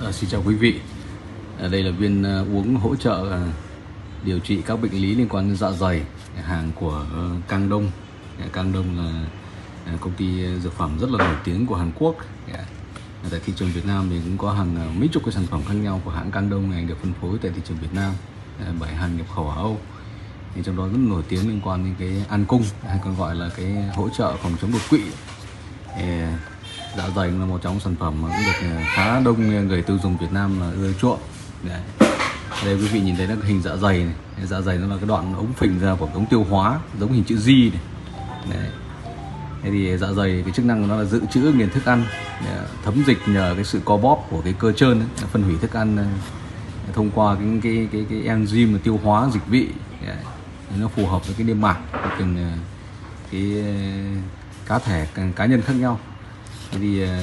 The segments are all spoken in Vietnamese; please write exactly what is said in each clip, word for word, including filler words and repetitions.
À, xin chào quý vị. À, đây là viên uh, uống hỗ trợ uh, điều trị các bệnh lý liên quan đến dạ dày, hàng của uh, Cang Đông. Yeah, Cang Đông là uh, công ty dược phẩm rất là nổi tiếng của Hàn Quốc. Yeah. Tại thị trường Việt Nam thì cũng có hàng uh, mấy chục cái sản phẩm khác nhau của hãng Cang Đông này được phân phối tại thị trường Việt Nam uh, bởi hàng nhập khẩu ở Âu. Thì trong đó rất nổi tiếng liên quan đến cái An Cung, hay còn gọi là cái hỗ trợ phòng chống đột quỵ. Yeah. Dạ dày là một trong sản phẩm mà cũng được khá đông người tiêu dùng Việt Nam là ưa chuộng. Đấy. Đây quý vị nhìn thấy nó hình dạ dày này. Dạ dày nó là cái đoạn ống phình ra của ống tiêu hóa giống hình chữ G này. Đấy. Thế thì dạ dày cái chức năng của nó là dự trữ nghiền thức ăn, thấm dịch nhờ cái sự co bóp của cái cơ trơn ấy, phân hủy thức ăn thông qua cái cái cái, cái enzyme tiêu hóa dịch vị. Đấy. Nó phù hợp với cái niêm mạc của từng cái cá thể cá nhân khác nhau. Thế thì uh,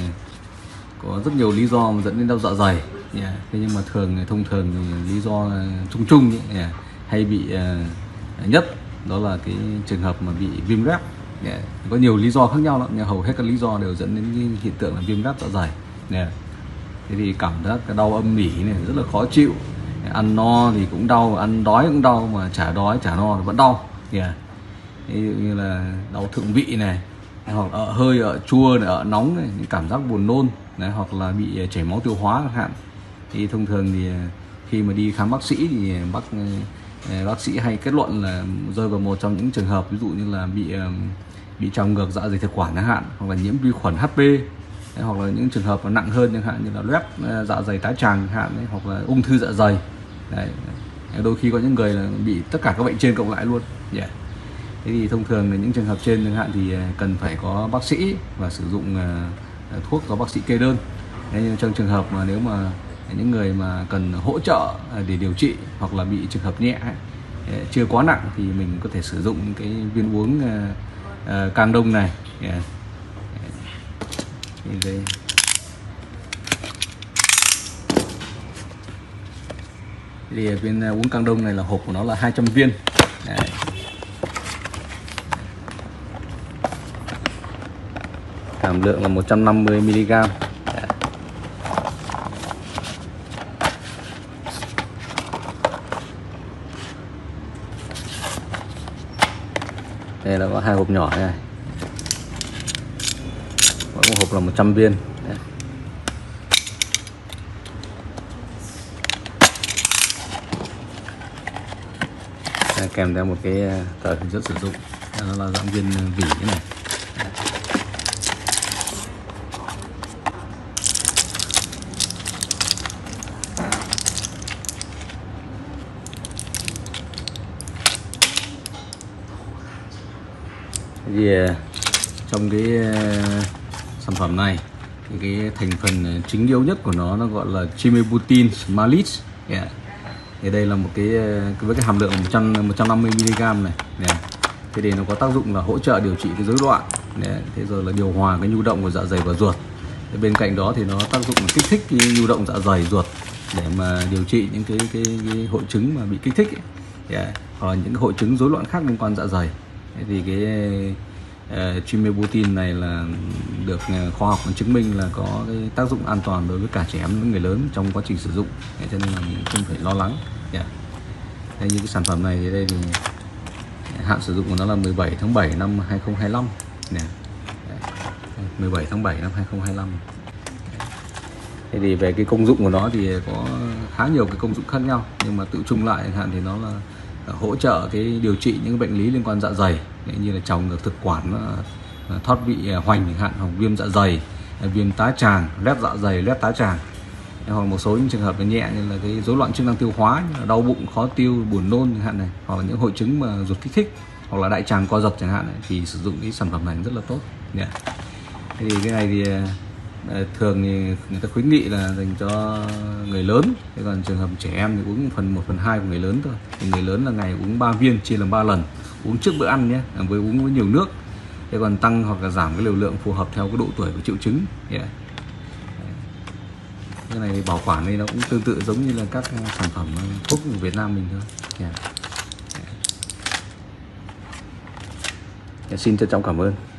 có rất nhiều lý do mà dẫn đến đau dạ dày, yeah. Thế nhưng mà thường thông thường thì lý do uh, chung chung ấy, yeah. hay bị uh, nhất đó là cái trường hợp mà bị viêm rép, yeah. Có nhiều lý do khác nhau lắm, nhưng hầu hết các lý do đều dẫn đến cái hiện tượng là viêm rép dạ dày, yeah. Thế thì cảm giác cái đau âm ỉ này rất là khó chịu, ăn no thì cũng đau, ăn đói cũng đau, mà chả đói chả no thì vẫn đau, yeah. Ví dụ như là đau thượng vị này, hoặc ở hơi, ở chua này, ở nóng này, những cảm giác buồn nôn đấy, hoặc là bị chảy máu tiêu hóa chẳng hạn. Thì thông thường thì khi mà đi khám bác sĩ thì bác bác sĩ hay kết luận là rơi vào một trong những trường hợp ví dụ như là bị bị trào ngược dạ dày thực quản chẳng hạn, hoặc là nhiễm vi khuẩn hát pê, đấy, hoặc là những trường hợp nặng hơn chẳng hạn như là loét dạ dày tá tràng chẳng hạn đấy, hoặc là ung thư dạ dày đấy. Đôi khi có những người là bị tất cả các bệnh trên cộng lại luôn, yeah. Thế thì thông thường là những trường hợp trên chẳng hạn thì cần phải có bác sĩ và sử dụng uh, thuốc do bác sĩ kê đơn. Thế nhưng trong trường hợp mà nếu mà những người mà cần hỗ trợ để điều trị hoặc là bị trường hợp nhẹ, chưa quá nặng, thì mình có thể sử dụng cái viên uống uh, uh, Cang Đông này. Yeah. Đây. Thì viên uống Cang Đông này là hộp của nó là hai trăm viên. Đấy. Hàm lượng là một trăm năm mươi mi li gam. Đây là có hai hộp nhỏ này. Mỗi một hộp là một trăm viên. Đấy. Đây, kèm theo một cái tờ hướng dẫn sử dụng. Đó là dạng viên vỉ thế này. Thì trong cái sản phẩm này thì cái thành phần chính yếu nhất của nó nó gọi là Trimebutin Smalis, yeah. Thì đây là một cái với cái hàm lượng một trăm năm mươi mi li gam này, yeah. Thế thì nó có tác dụng là hỗ trợ điều trị cái rối loạn, yeah. Thế rồi là điều hòa cái nhu động của dạ dày và ruột. Thế bên cạnh đó thì nó tác dụng là kích thích cái nhu động dạ dày ruột để mà điều trị những cái cái, cái hội chứng mà bị kích thích ấy. Yeah. Hoặc là những cái hội chứng rối loạn khác liên quan dạ dày. Thế thì cái uh, Trimebutin này là được uh, khoa học chứng minh là có cái tác dụng an toàn đối với cả trẻ em và người lớn trong quá trình sử dụng, cho nên là mình không phải lo lắng, yeah. Đây, như cái sản phẩm này thì đây thì hạn sử dụng của nó là mười bảy tháng bảy năm hai nghìn không trăm hai mươi lăm nè. mười bảy tháng bảy năm hai nghìn không trăm hai mươi lăm. Thế thì về cái công dụng của nó thì có khá nhiều cái công dụng khác nhau, nhưng mà tự chung lại hạn thì nó là hỗ trợ cái điều trị những bệnh lý liên quan dạ dày như là trào ngược thực quản, thoát vị hoành chẳng hạn, hoặc viêm dạ dày, viêm tá tràng, loét dạ dày, loét tá tràng, hoặc một số những trường hợp nhẹ như là cái rối loạn chức năng tiêu hóa, như là đau bụng, khó tiêu, buồn nôn chẳng hạn này, hoặc là những hội chứng mà ruột kích thích, hoặc là đại tràng co giật chẳng hạn này, thì sử dụng cái sản phẩm này rất là tốt, yeah. Thế thì cái này thì thường thì người ta khuyến nghị là dành cho người lớn, thế còn trường hợp trẻ em thì uống phần một phần hai của người lớn thôi. Thì người lớn là ngày uống ba viên, chia làm ba lần, uống trước bữa ăn nhé, với uống với nhiều nước. Thế còn tăng hoặc là giảm cái liều lượng phù hợp theo cái độ tuổi của triệu chứng, yeah. Cái này bảo quản đây nó cũng tương tự giống như là các sản phẩm thuốc của Việt Nam mình thôi, yeah. Yeah. Xin trân trọng cảm ơn.